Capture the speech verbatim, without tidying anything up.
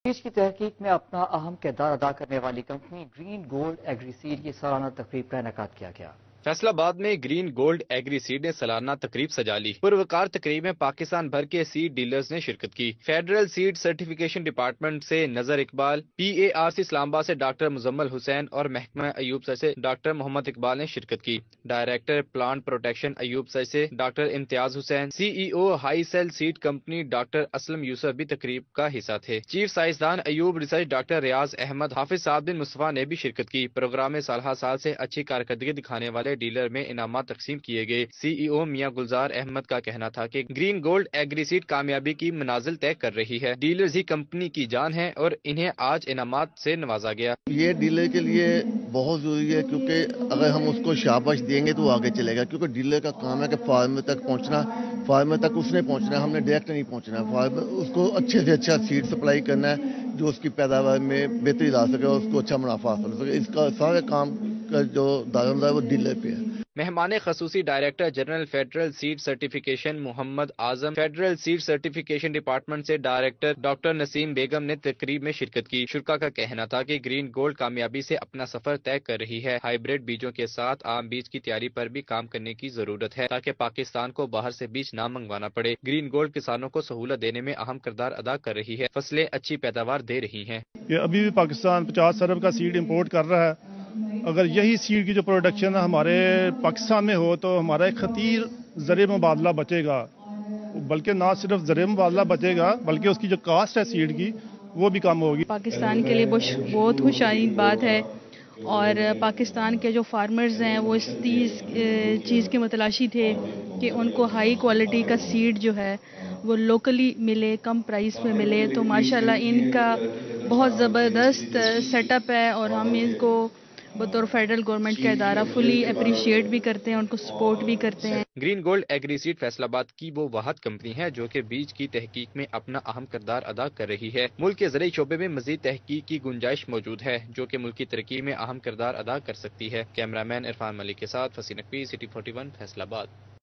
بیج کی تحقیق میں اپنا اہم کردار ادا کرنے والی company green gold agri seed کی سالانہ تقریب کا انعقاد کیا گیا۔ فیصل آباد میں گرین گولڈ ایگری سیڈ نے سالانہ تقریب سجا لی۔ پروقار تقریب میں پاکستان بھر کے سیڈ ڈیلرز نے شرکت کی۔ فیڈرل سیڈ سرٹیفکیشن ڈپارٹمنٹ سے نظر اقبال، پی اے آر سی اسلام آباد سے ڈاکٹر مزمل حسین اور محکمہ ایوب سر سے ڈاکٹر محمد اقبال نے شرکت کی۔ Director plant protection Ayub sir سے doctor Imtiaz Hussain, C E O high sell seed company doctor Aslam Yousuf بھی تقریب کا حصہ تھے۔ چیف سائنسدان ایوب ریسرچ ڈاکٹر ریاض احمد، حافظ سعد بن مصطفیٰ نے بھی شرکت کی۔ پروگرام میں سالہ سال سے اچھی کارکردگی دکھانے والے ڈیلر میں انعامات تقسیم کیے گئے۔ سی ای او میاں گلزار احمد کا کہنا تھا کہ گرین گولڈ ایگری سیڈ کامیابی کی منازل طے کر رہی ہے۔ ڈیلرز ہی کمپنی کی جان ہیں اور انہیں آج انعامات سے نوازا گیا۔ یہ ڈیلر کے لیے بہت ضروری ہے، کیونکہ اگر ہم اس کو شاباش دیں گے تو وہ آگے چلے گا، کیونکہ ڈیلر کا کام ہے کہ فارمر تک پہنچنا، فارمر تک اس نے پہنچنا ہے، ہم نے ڈائریکٹ نہیں پہنچنا ہے۔ فارمر اس کو اچھے سے اچھا سیڈ سپلائی کرنا ہے جو اس کی پیداوار میں بہتری لا سکے اور اس کو اچھا منافع حاصل ہو سکے۔ اس کا سارے کام کا جو دارمدار ہے وہ ڈیلر پہ ہے۔ مہمان خصوصی director general federal seed certification Muhammad Azam, federal seed certification department سے ڈائریکٹر ڈاکٹر نسیم بیگم نے تقریب میں شرکت کی۔ شرکا کا کہنا تھا کہ گرین گولڈ کامیابی سے اپنا سفر طے کر رہی ہے۔ ہائیبریڈ بیجوں کے ساتھ عام بیج کی تیاری پر بھی کام کرنے کی ضرورت ہے تاکہ پاکستان کو باہر سے بیج نہ منگوانا پڑے۔ گرین گولڈ کسانوں کو سہولت دینے میں اہم کردار ادا کر رہی ہے، فصلیں اچھی پیداوار دے رہی ہیں۔ یہ ابھی بھی پاکستان پچاس ارب کا سیڈ امپورٹ کر رہا ہے۔ اگر یہی سیڈ کی جو پروڈکشن ہمارے پاکستان میں ہو تو ہمارا ایک خطیر زرعی مبادلہ بچے گا، بلکہ نہ صرف زرعی مبادلہ بچے گا بلکہ اس کی جو کاسٹ ہے سیڈ کی وہ بھی کم ہوگی۔ پاکستان کے لیے بہت خوش آئند بات ہے اور پاکستان کے جو فارمرز ہیں وہ اس چیز کے متلاشی تھے کہ ان کو ہائی کوالٹی کا سیڈ جو ہے وہ لوکلی ملے، کم پرائس پہ ملے، تو ماشاءاللہ ان کا بہت زبردست سیٹ اپ ہے اور ہم ان کو بطور فیڈرل گورنمنٹ کا ادارہ فلی اپریشیٹ بھی کرتے ہیں، ان کو سپورٹ بھی کرتے ہیں۔ Green gold agri seed Faisalabad کی وہ واحد کمپنی ہے جو کہ بیج کی تحقیق میں اپنا اہم کردار ادا کر رہی ہے۔ ملک کے زرعی شعبے میں مزید تحقیق کی گنجائش موجود ہے جو کہ ملک کی ترقی میں اہم کردار ادا کر سکتی ہے۔ کیمرہ مین عرفان ملک کے ساتھ Fasih Naqvi, city forty one, Faisal آباد۔